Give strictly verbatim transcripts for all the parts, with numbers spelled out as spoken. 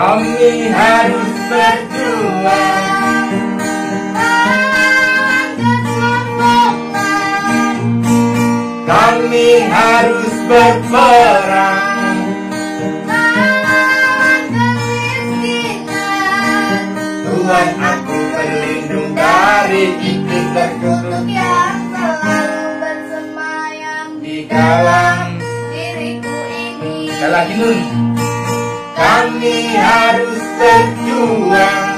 Kami harus berjuang melawan kesombongan. Kami harus berperang melawan kemiskinan. Tuhan, aku berlindung dari iblis terkutuk yang selalu bersemayam di dalam diriku ini. Sekali lagi, Nun. Kami harus berjuang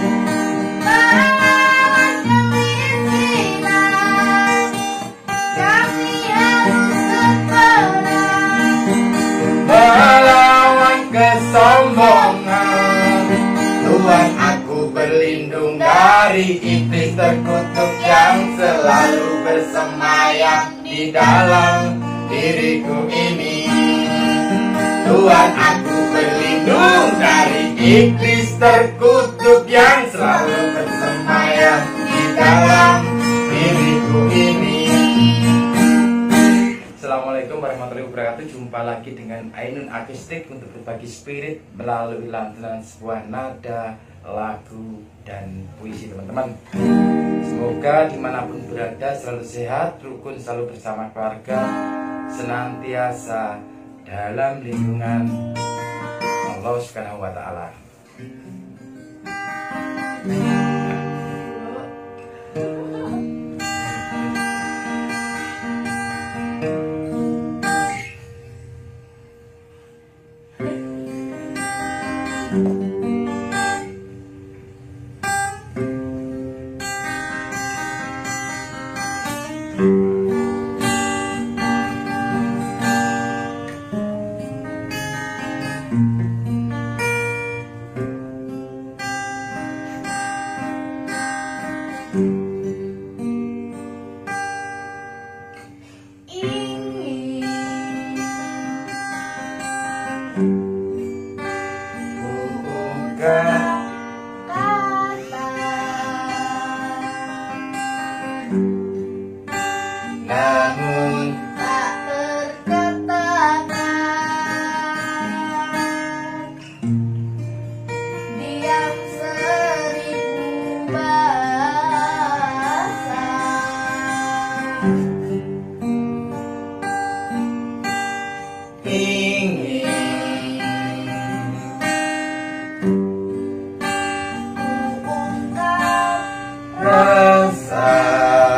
melawan kemiskinan. Kami harus berperang melawan kesombongan. Tuhan, aku berlindung dari iblis terkutuk yang selalu bersemayam di dalam diriku ini. Tuhan, aku berlindung dari iblis terkutuk yang selalu bersemayam di dalam diriku ini. Assalamualaikum warahmatullahi wabarakatuh. Jumpa lagi dengan Ainun Akustik untuk berbagi spirit melalui lantunan sebuah nada, lagu, dan puisi, teman-teman. Semoga dimanapun berada selalu sehat, rukun, selalu bersama keluarga, senantiasa dalam lindungan Allah Subhanahu wa Ta'ala. Namun tak berkatakan, diam seribu bahasa. Ingin rasa,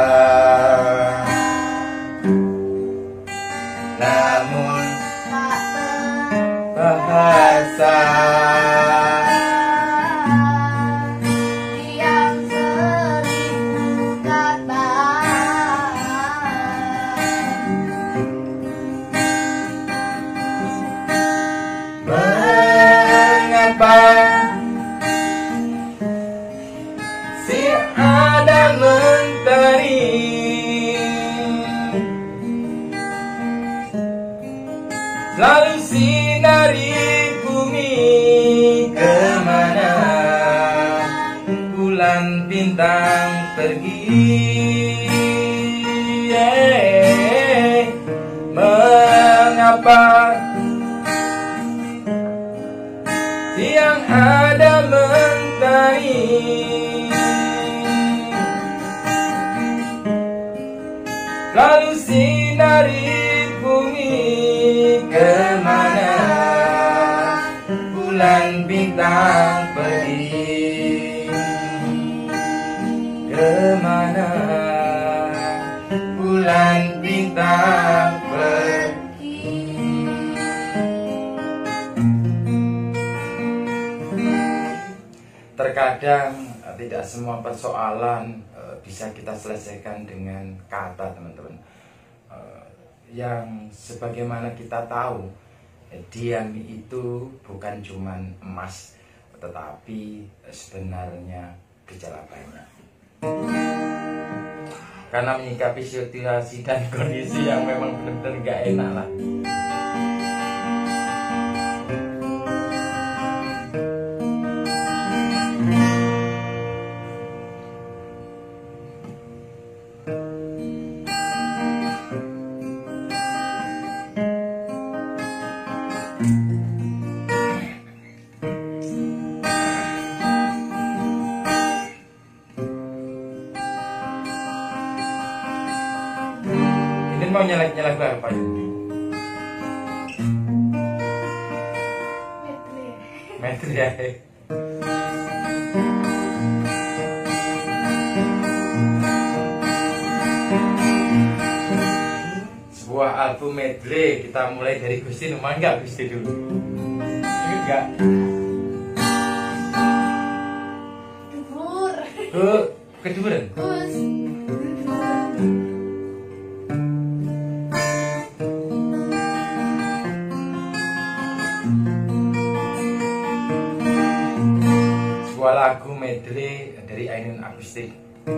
namun tak berbahasa. Diam seribu kata. Mengapa si Adam mentari selalu sinari bumi? Kemana bulan bintang pergi? Yeah. Mengapa siang ada mentari lalu sinari bumi? Kemana bulan bintang pergi? Kemana bulan bintang pergi? Terkadang tidak semua persoalan bisa kita selesaikan dengan kata, teman-teman. Yang sebagaimana kita tahu, diam itu bukan cuman emas, tetapi sebenarnya gejala banyak. Karena menyikapi situasi dan kondisi yang memang benar-benar gak enak lah. mau nyelek nyelek apa? Metre ya. Sebuah album medley, kita mulai dari Gusti Numan nggak Gusti dulu? Ingat nggak? Dubur. Oh, keduren. Gus. Sebuah lagu medley dari Ainun Akustik.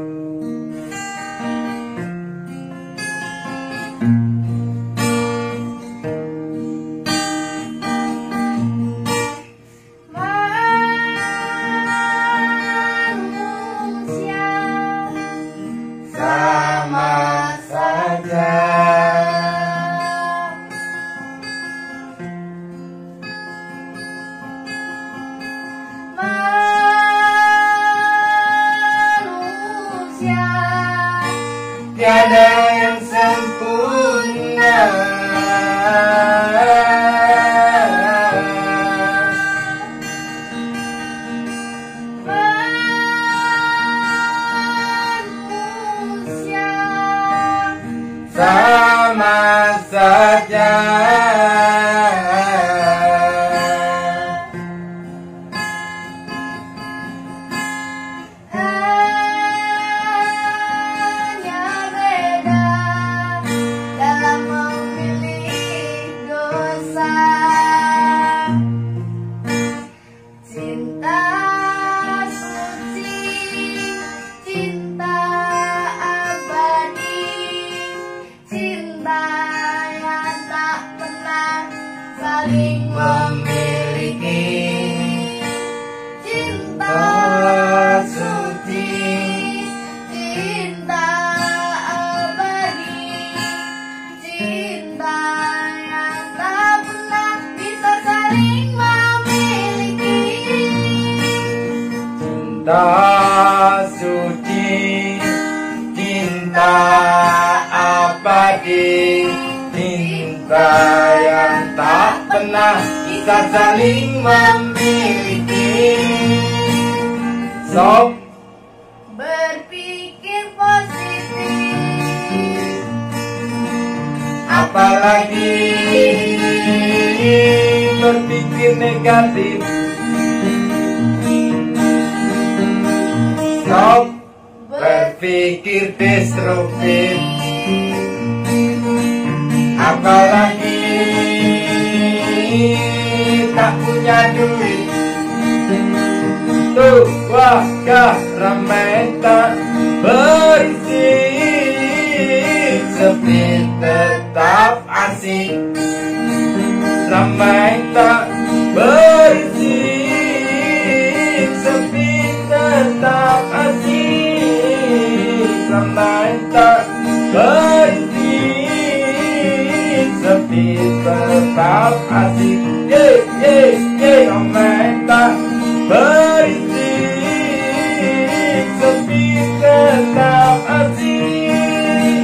Tiada yang sempurna, Manusia sama saja. saling Memiliki cinta suci, cinta abadi, cinta yang tak pernah bisa saling memiliki. cinta suci, cinta abadi, cinta yang tak pernah bisa saling memiliki. Sob, Berpikir positif, apalagi berpikir negatif. Sob, berpikir destruktif, apalagi tak punya duit. Tuh wajah ramai tak berisi, sepi tetap asik. Ramai tak berisi, sepi tetap asik. Ramai tak berisi, sepi tetap asik. Ye ye ye, ramai tak berisi, sepi tetap asik.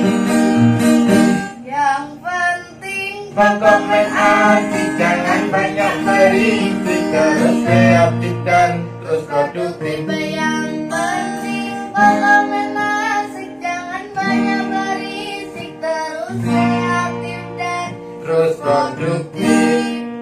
yang penting Berkomen asik, jangan banyak berisik, terus kreatif dan terus produktif. yang penting berkomen asik, jangan banyak berisik, terus kreatif dan Terus produktif.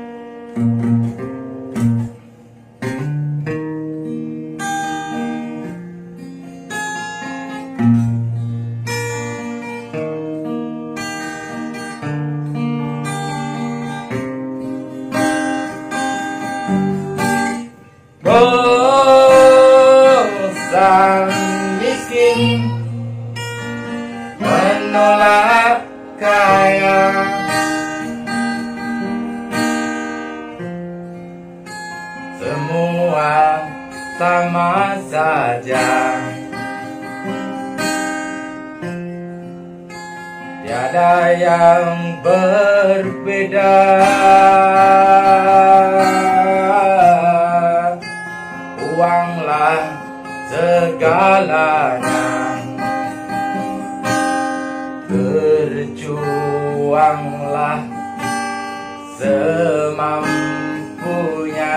Bosan miskin, menolak kaya, semua sama saja. Tiada yang berbeda. Uanglah segalanya, percuma buanglah semampunya,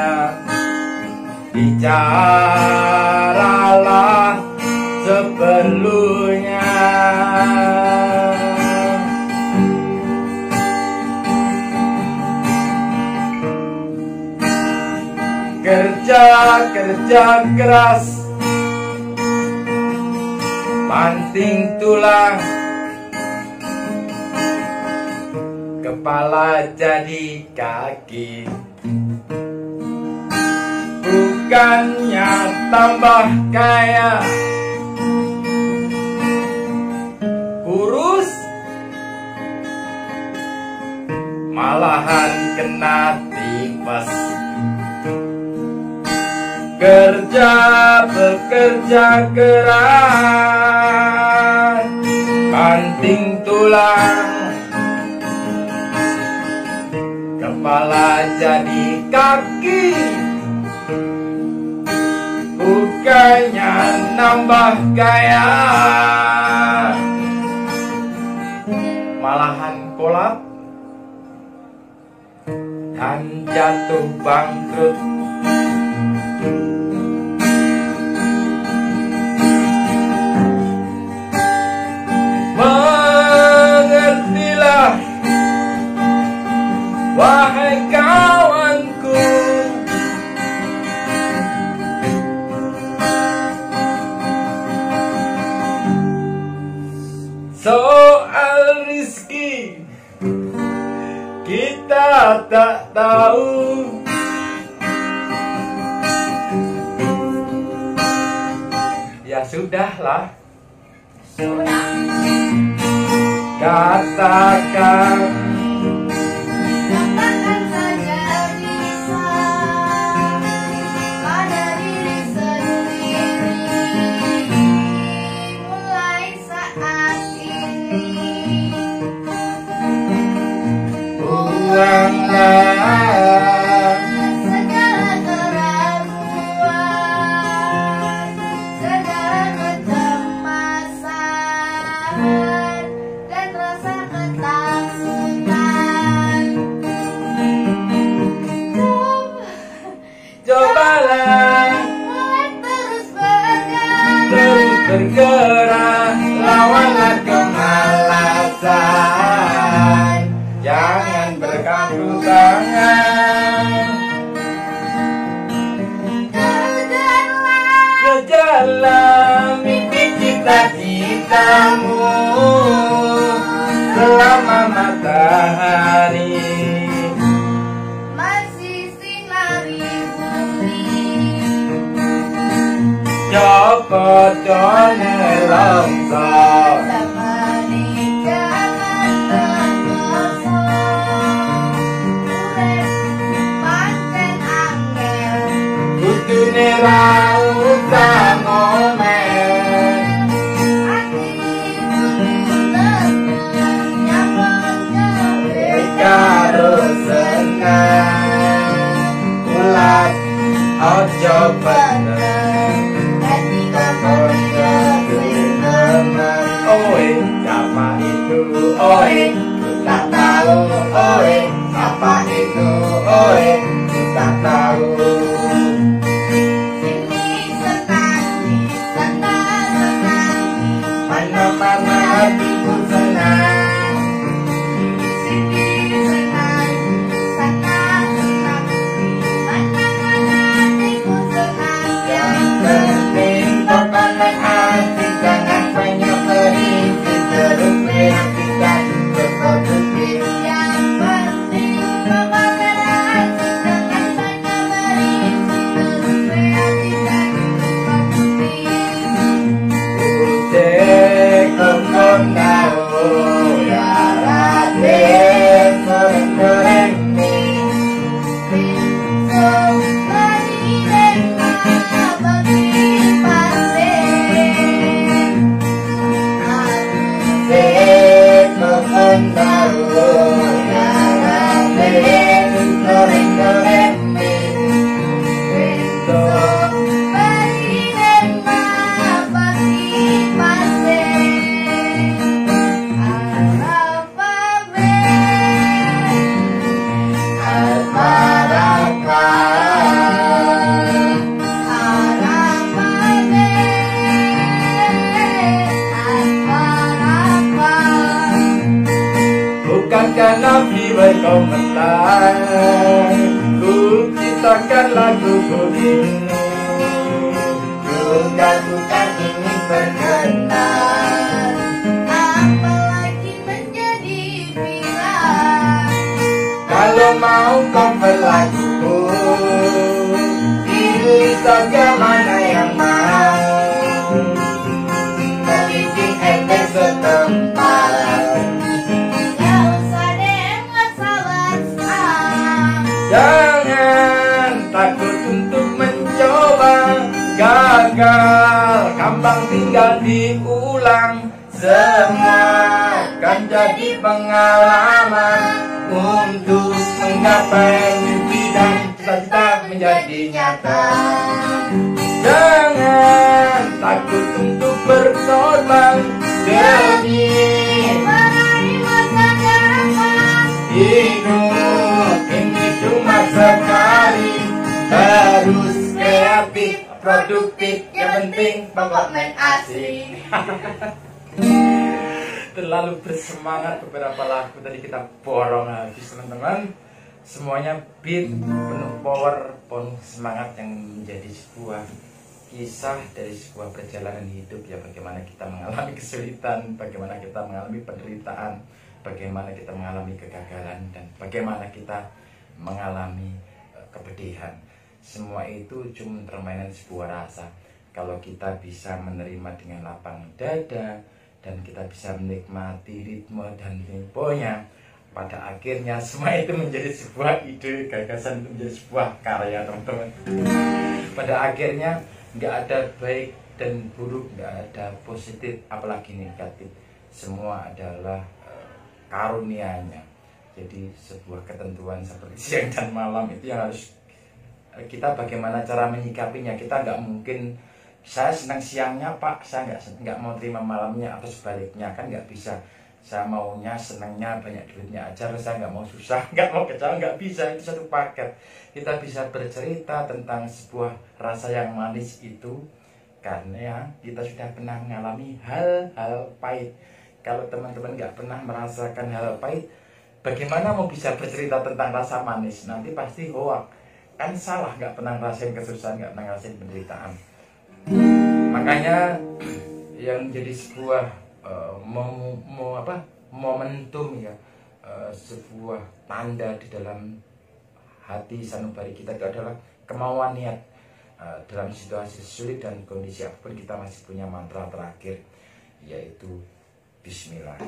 bicaralah seperlunya. Kerja, kerja keras, banting tulang, kepala jadi kaki. Bukannya tambah kaya, kurus, malahan kena tipes. Kerja, bekerja keras, banting tulang, kepala jadi kaki. Bukannya nambah kaya, malahan kolap dan jatuh bangkrut. Mengertilah wahai kawanku, soal rizki kita tak tahu. Ya sudahlah, katakan, katakan saja bisa pada diri sendiri. Mulai saat ini, buanglah segala keraguan, segala kecemasan dan rasa ketakutan. cobalah Mulai terus bergerak, terus bergerak, lawanlah kemalasan, jangan bergantung tangan. kejarlah Kejarlah mimpi cita-citamu selama matahari masih sinari bumi. copot done longsor, Temani jangan tergosong, urip pancen angel. kudune ra usah ngomel, Hati bulan nyaman gawe karo senang ulat ojo bener. hati kau Teman, oi, siapa itu? Oi, ku tak tahu. Oi, siapa itu? Oi, ku tak tahu. sini senang, sana senang, Mana-mana hatiku senang. sini senang, sana senang, mana-mana hatiku senang. Yang penting terpanen hati, jangan banyak berisi, terus kreativitas berproduktif. Yang penting kebanggaan hati, jangan banyak berisi, terus kreativitas berproduktif. Ute kemana Jika Nabi berkomentar, ku ciptakan laguku ini. Bukan-bukan ini terkenal, apalagi menjadi viral. Kalau mau cover laguku, pilih saja mana yang mau. Teliti ente setempat, gak usah D M WhatsApp. Jangan takut untuk mencoba. Gagal, gampang tinggal diulang. Semua kan jadi pengalaman untuk menggapai mimpi dan cita-cita menjadi nyata. Jangan takut untuk berkorban demi Meraih masa depan. hidup ini cuma sekali. Terus kreatif, produktif, yang penting Pokok main asik. Terlalu bersemangat beberapa lagu tadi kita borong habis teman-teman. Semuanya beat, penuh power, penuh semangat yang menjadi sebuah kisah dari sebuah perjalanan hidup ya, bagaimana kita mengalami kesulitan, bagaimana kita mengalami penderitaan, bagaimana kita mengalami kegagalan, dan bagaimana kita mengalami uh, kepedihan. Semua itu cuma permainan sebuah rasa. Kalau kita bisa menerima dengan lapang dada dan kita bisa menikmati ritme dan temponya, pada akhirnya semua itu menjadi sebuah ide, gagasan, itu menjadi sebuah karya teman-teman. Pada akhirnya nggak ada baik dan buruk, nggak ada positif apalagi negatif. Semua adalah uh, karunia-Nya. Jadi sebuah ketentuan seperti siang dan malam itu yang harus kita bagaimana cara menyikapinya. Kita nggak mungkin saya senang siangnya pak, saya nggak nggak mau terima malamnya, atau sebaliknya, kan nggak bisa. Saya maunya senangnya banyak duitnya aja, saya nggak mau susah, nggak mau kecewa, nggak bisa. Itu satu paket. Kita bisa bercerita tentang sebuah rasa yang manis itu karena kita sudah pernah mengalami hal-hal pahit. Kalau teman-teman nggak pernah merasakan hal pahit, bagaimana mau bisa bercerita tentang rasa manis? Nanti pasti hoak. Kan salah, nggak pernah ngerasain kesusahan, nggak pernah ngerasain penderitaan. Makanya yang jadi sebuah uh, mo, mo, apa, momentum ya, uh, sebuah tanda di dalam hati sanubari kita itu adalah kemauan niat. Uh, dalam situasi sulit dan kondisi apapun kita masih punya mantra terakhir, yaitu Bismillah.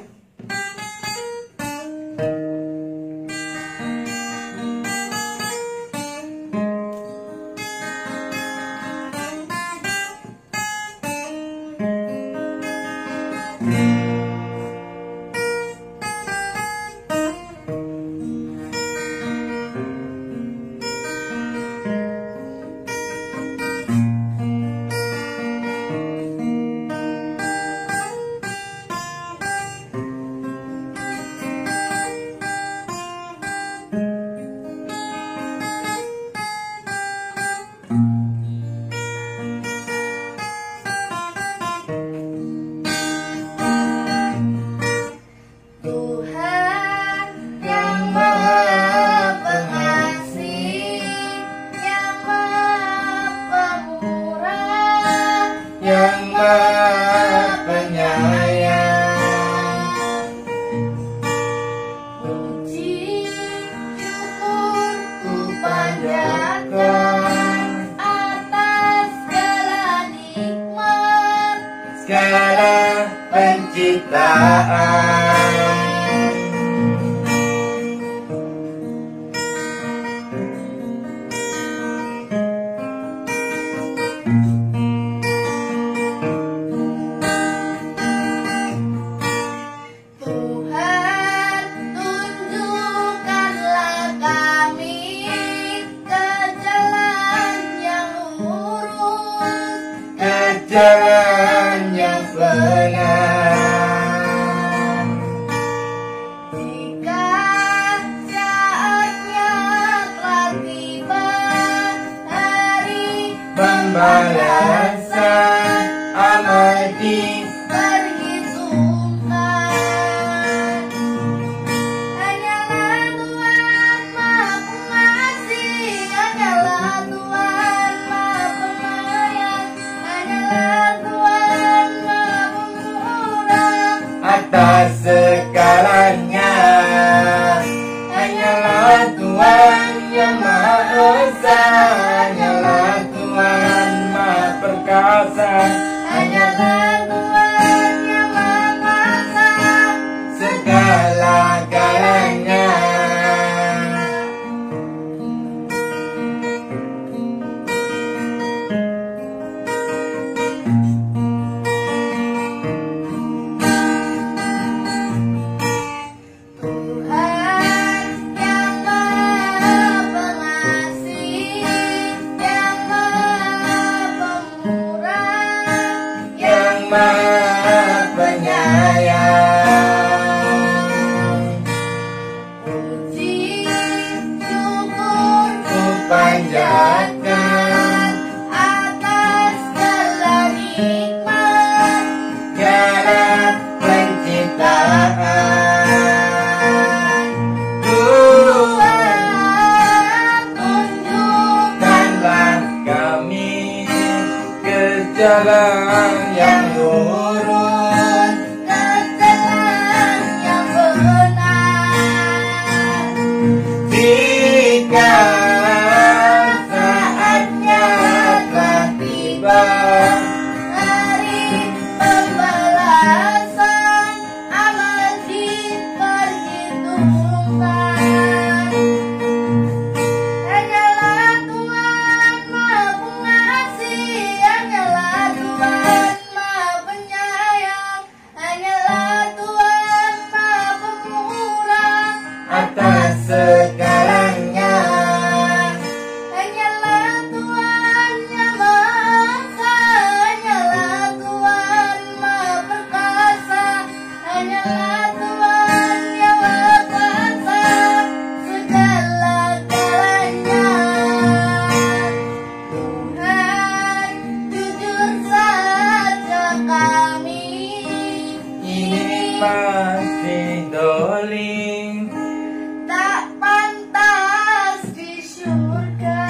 Jalan yang benar. Jika saatnya telah tiba, hari pembalasan amal diperhitungkan. Hanya atas segalanya. Hanyalah Tuhan yang Maha Esa, hanyalah Tuhan Maha Perkasa, hanyalah Tuhan yang Maha Kuasa segala-galanya. Maha penyayang, puji syukur ku panjatkan atas segala nikmat karena penciptaan. Tuhan, tunjukkanlah Kami ke jalan yang lurus, ke jalan yang benar. jika saatnya telah tiba. Hari pembalasan amal diperhitungkan. Hanyalah Tuhan Maha Pengasih, hanyalah Tuhan Maha Penyayang, hanyalah Tuhan Maha Pemurah Atas segalanya. hanyalah Tuhan yang Maha Esa, hanyalah Tuhan Maha Perkasa, hanyalah Tuhan yang Maha Kuasa segala-galanya. Tuhan, jujur saja kami Ini masih doling, tak pantas di surga.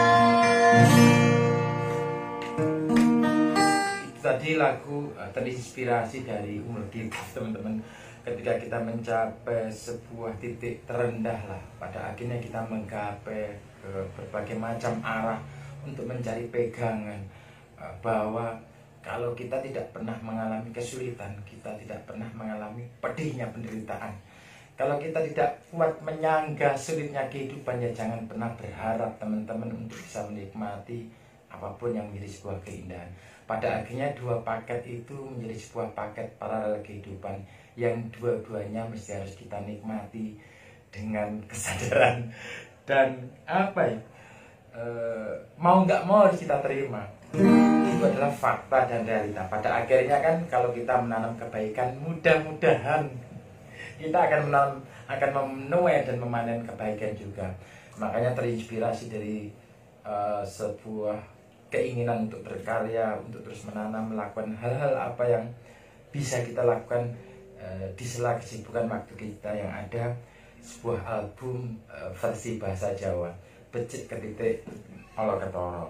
tadi lagu uh, terinspirasi dari umur kita, teman-teman. Ketika kita mencapai sebuah titik terendah lah, pada akhirnya kita menggapai ke berbagai macam arah untuk mencari pegangan, uh, bahwa kalau kita tidak pernah mengalami kesulitan, kita tidak pernah mengalami pedihnya penderitaan, kalau kita tidak kuat menyangga sulitnya kehidupan, ya jangan pernah berharap teman-teman untuk bisa menikmati apapun yang menjadi sebuah keindahan. Pada akhirnya dua paket itu menjadi sebuah paket paralel kehidupan yang dua-duanya mesti harus kita nikmati dengan kesadaran dan apa ya, e, mau nggak mau harus kita terima. Itu adalah fakta dan realita. Pada akhirnya kan kalau kita menanam kebaikan, mudah-mudahan kita akan menanam, akan menuai dan memanen kebaikan juga. Makanya terinspirasi dari uh, sebuah keinginan untuk berkarya, untuk terus menanam, melakukan hal-hal apa yang bisa kita lakukan uh, di sela kesibukan waktu kita yang ada. Sebuah album uh, versi bahasa Jawa, Becik Ketitik Olo Ketoro.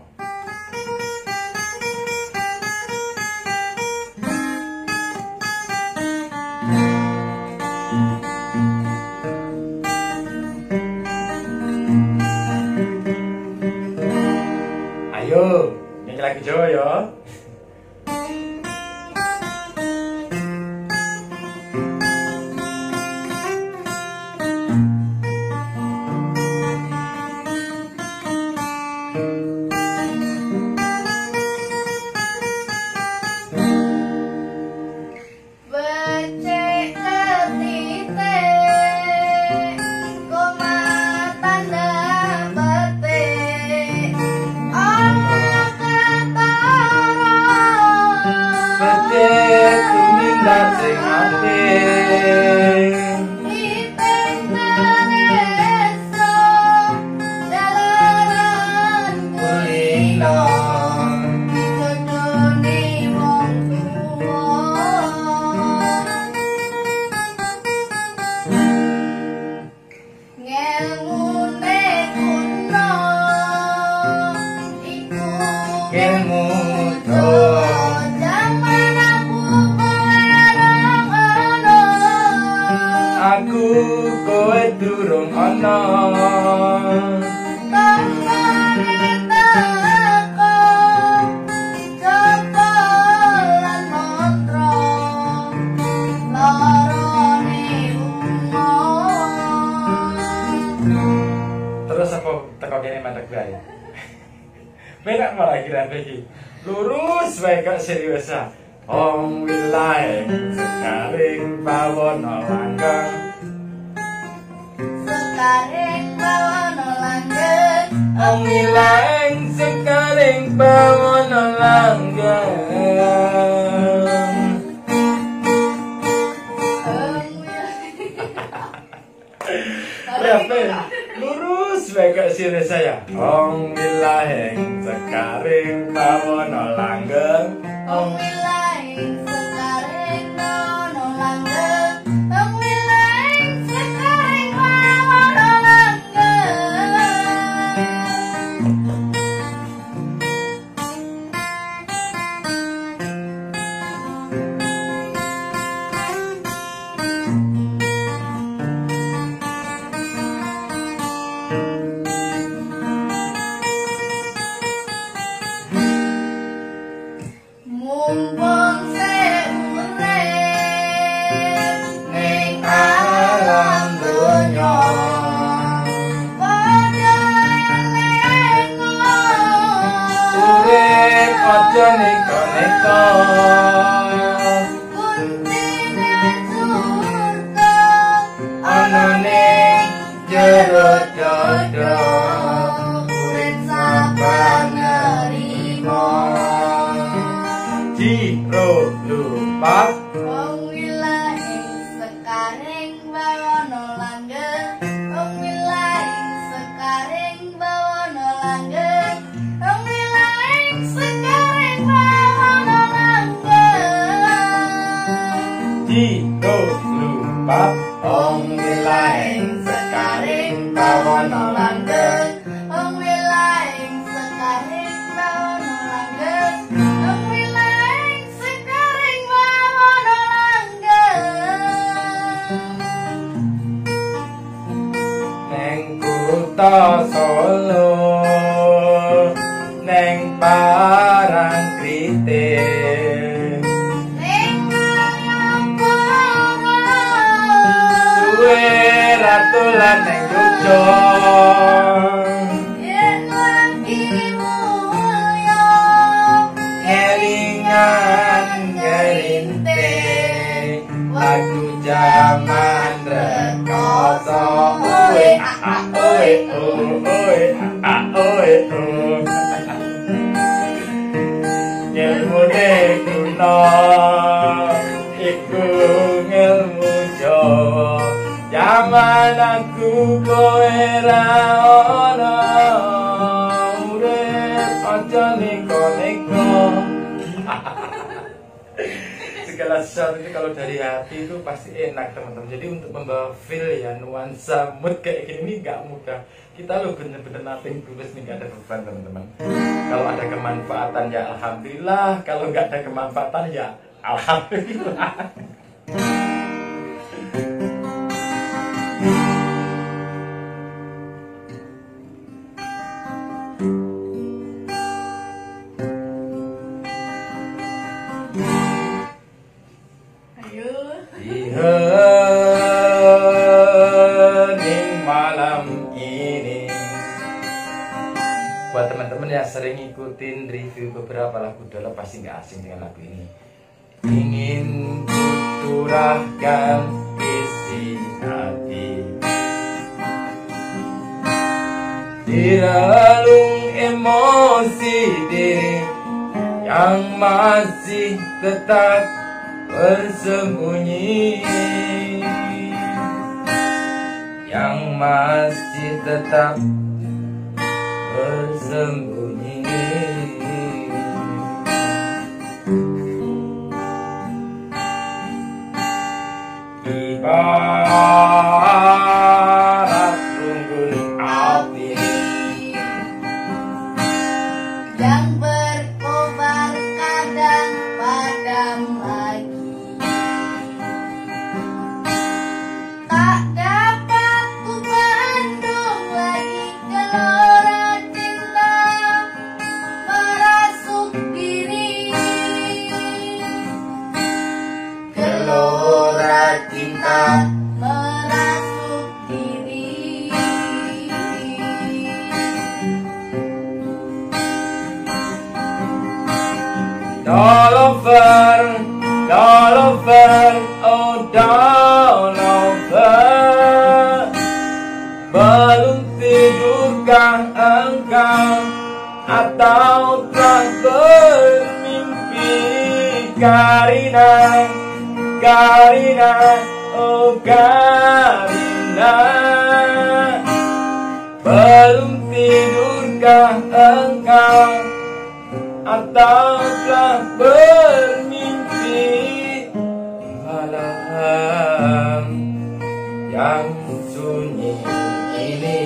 Ayo, nyanyi lagi Jawa ya. Becik ketitik koma tanda petik Olo Ketoro. Becik tumindak sing apik, Iping tereso dalaran kulino dodone wong tuwa. Ngelmune kuno iku ilmu zaman aku kowe ora ngono. durung ana kembali teko copolan montro lorone umum. terus apa teko kene mandek bae benak malah kira iki lurus bae kok serius ah Ong wilayah sekaring bawono langgeng Sekaring bawono langgeng Ong wilayah sekaring bawono langgeng Berapa? Lurus bae kok serius saya Ong wilayah sekaring bawono langgeng Ong wilayah sekaring bawono langgeng Ong wilayah sekaring bawono mumpung seurep ning alam donya padha elengo urip aja neka-neka kuntine surga ana ning jero dodo urip sabar nerimo jiro lupa Ong wilayah sekaring bawono langgeng Ong wilayah sekaring bawono langgeng Ong wilayah sekaring bawono langgeng jiro lupa Ong wilayah sekaring bawono langgeng Ong wilayah sekaring bawono langgeng Ong wilayah sekaring bawono langgeng neng kutha Solo neng Parangtritis ning ngayapa suwe ratulan neng Jogja yen lagi mulya kelingan gerinte lagu jaman rekoso oe ah oe oh oe ah oe oh ilmu kuno iku ilmu Jawa jaman aku kowe ra ono urip aja neko-neko segala sesuatu itu kalau dari hati itu pasti enak teman-teman. Jadi untuk membawa feel ya nuansa mood kayak gini nggak mudah. Kita lo bener-bener nating tulus nih, nggak ada beban teman-teman. Kalau ada kemanfaatan ya alhamdulillah, kalau nggak ada kemanfaatan ya alhamdulillah. Hening malam ini. Buat teman-teman yang sering ngikutin review beberapa lagu Dola pasti nggak asing dengan lagu ini. Ingin kuturahkan isi hati di relung emosi diri yang masih tetap bersembunyi, yang masih tetap bersembunyi. Ibarat unggun api yang berkobar kadang padam lagi, tak dapat ku cinta merasuk diri. All over, all over, oh all over. Belum tidurkah engkau atau telah bermimpi? Karina, Karina, oh Karina. Belum tidurkah engkau atau telah bermimpi di malam yang sunyi ini,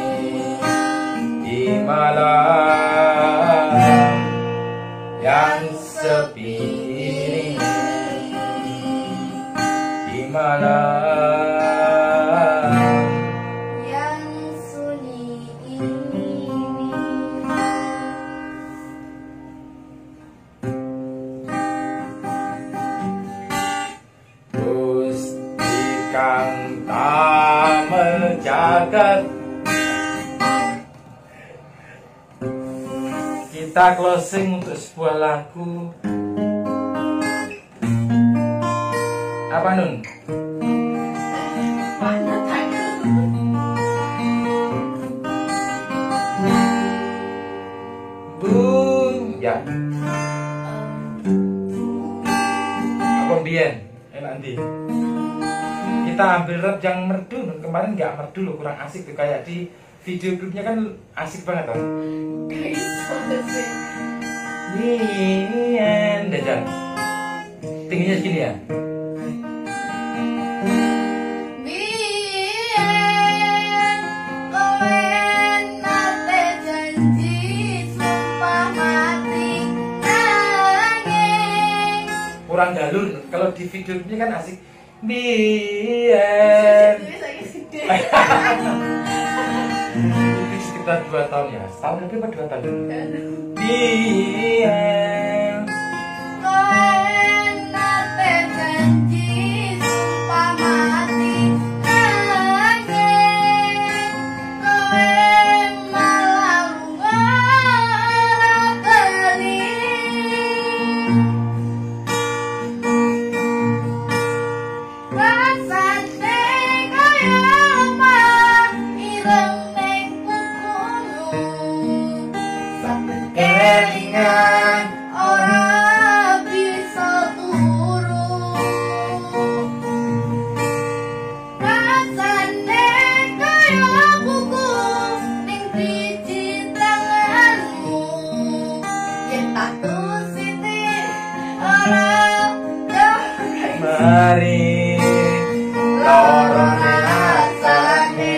di malam yang sepi ini, di malam yang sunyi ini. Gusti kang damel jagat. Kita closing untuk sebuah lagu. Apa Nun? Bung, ya. Apa Bian? Enak nanti. Kita ambil rap yang merdu. Nun. Kemarin nggak merdu loh, kurang asik tuh, kayak di video klipnya kan asik banget kan? Nian, Dajan. Tingginya segini ya. Biyen kowe nate janji sumpah mati nanging. Kurang galur. Kalau di video klipnya kan asik. Bian. Itu sekitar dua tahun ya. Setahun lebih apa dua tahun? Bian. Kowe nate janji sumpah mati nanging. Kowe malah lunga bali. Rasane kaya apa ireng ning kukumu. Saben kelingan ora bisa turu. Rasane kaya buku ning driji tanganmu. Yen tak tusiti ora Mari loro rasane.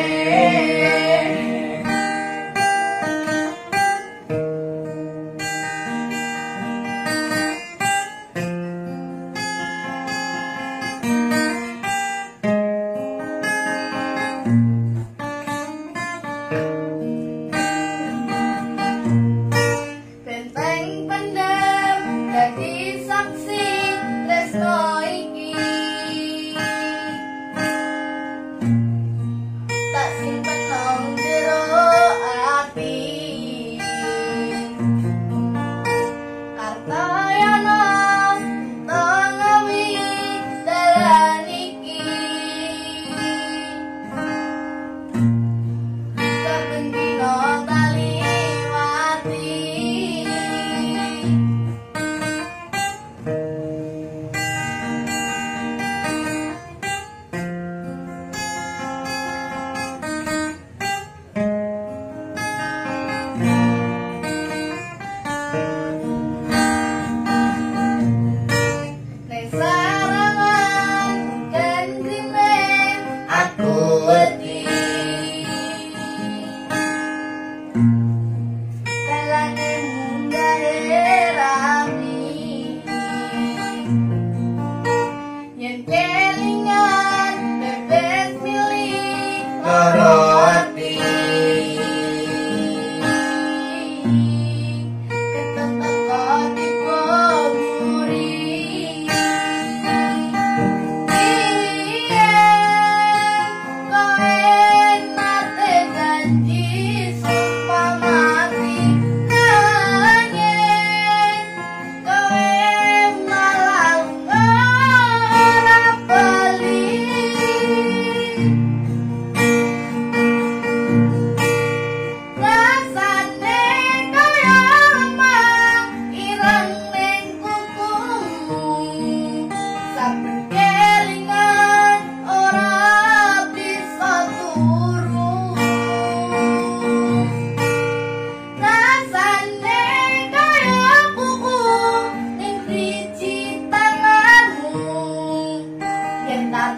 Benteng pendem dadi saksi tresno iki.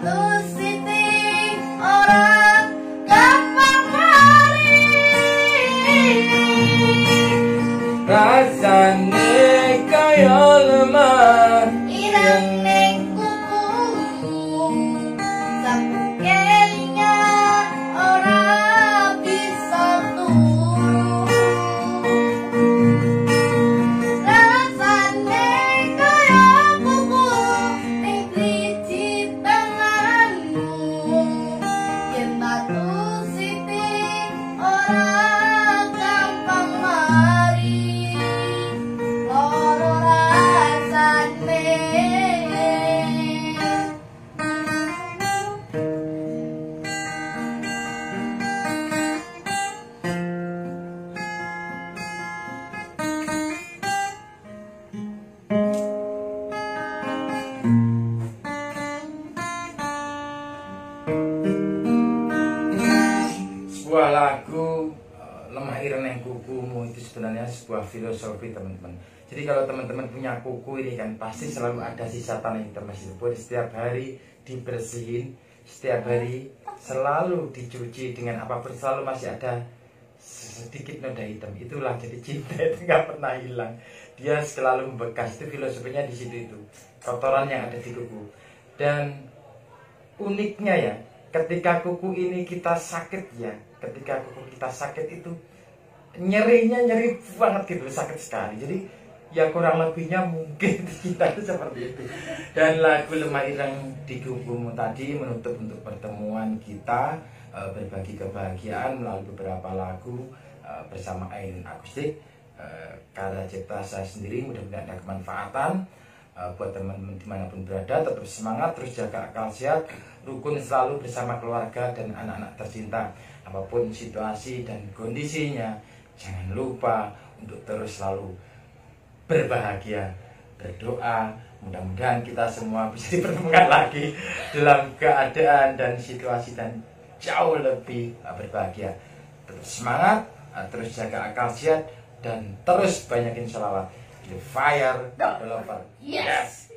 batu siti orang gampang mari. Rasane kaya lemah Ireng ning kukumu, sapu kelinya ora bisa turu. Rasane kaya kuku ning driji tanganmu, yen batu siti ora gampang mari. Loro rasane. Sebuah lagu eh, lemah ireng yang kukumu itu sebenarnya sebuah filosofi teman-teman. Jadi kalau teman-teman punya kuku ini kan pasti selalu ada sisa tanah hitam meskipun setiap hari dibersihin, setiap hari selalu dicuci dengan apapun selalu masih ada sedikit noda hitam. Itulah jadi cinta itu nggak pernah hilang. Dia selalu membekas. Itu filosofinya di situ itu. Kotoran yang ada di kuku. Dan uniknya ya, ketika kuku ini kita sakit ya, ketika kuku kita sakit itu nyerinya nyeri banget gitu, sakit sekali. Jadi ya kurang lebihnya mungkin kita itu seperti itu. Dan lagu Lemah Ireng di Kukumu tadi menutup untuk pertemuan kita, e, berbagi kebahagiaan melalui beberapa lagu e, bersama Ainun Akustik. e, Karya cipta saya sendiri, mudah-mudahan ada kemanfaatan e, buat teman-teman dimanapun berada. Tetap semangat, terus jaga akal sehat, rukun selalu bersama keluarga dan anak-anak tercinta. Apapun situasi dan kondisinya, jangan lupa untuk terus selalu berbahagia, berdoa. Mudah-mudahan kita semua bisa dipertemukan lagi dalam keadaan dan situasi dan jauh lebih berbahagia. Tetap semangat, terus jaga akal sehat, dan terus banyakin sholawat. The fire, the lover. Yes.